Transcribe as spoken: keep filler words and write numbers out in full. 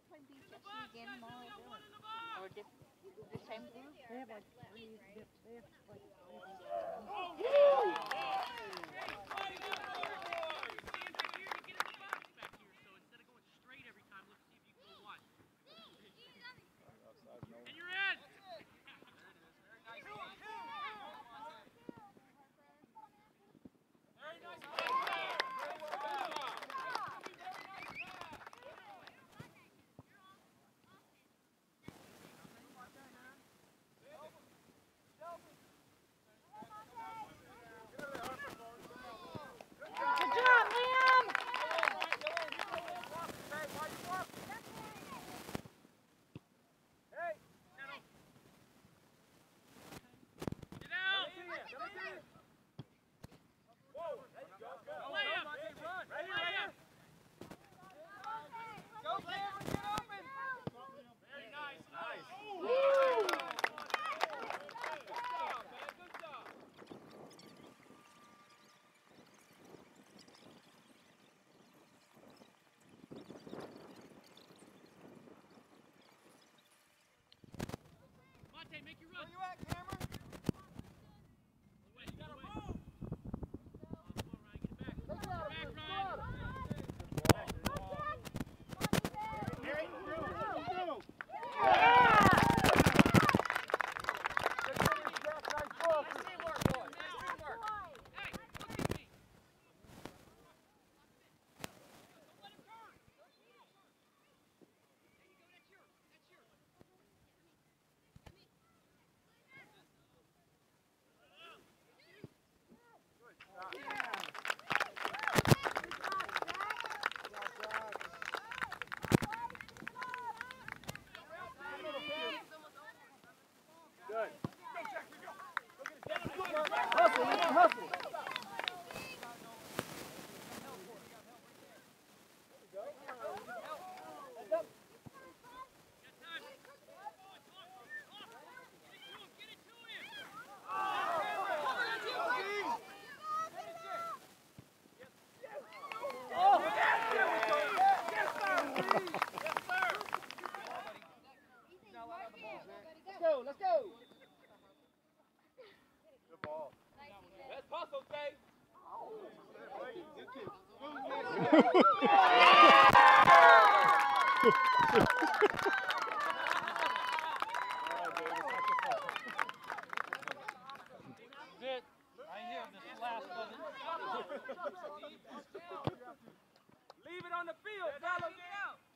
play beach F C again tomorrow, Dylan? Or diff the same group? They have like three, they have like three. And you're in! Very nice play there! Good job, Liam! Make you run. Where you at, Cameron? Wait, you gotta move. Oh, come on, Ryan, get back. Get back, Ryan. Harry, through, through. Nice ball. Nice teamwork, boy. Nice teamwork. Hey, look at me. Don't let him turn. There you go. That's yours. That's yours. Good. Hustle, man, hustle. Let's go, let's go. Good ball. Let's hustle, Tay. Good. I hear this last one. Leave it on the field, fellas.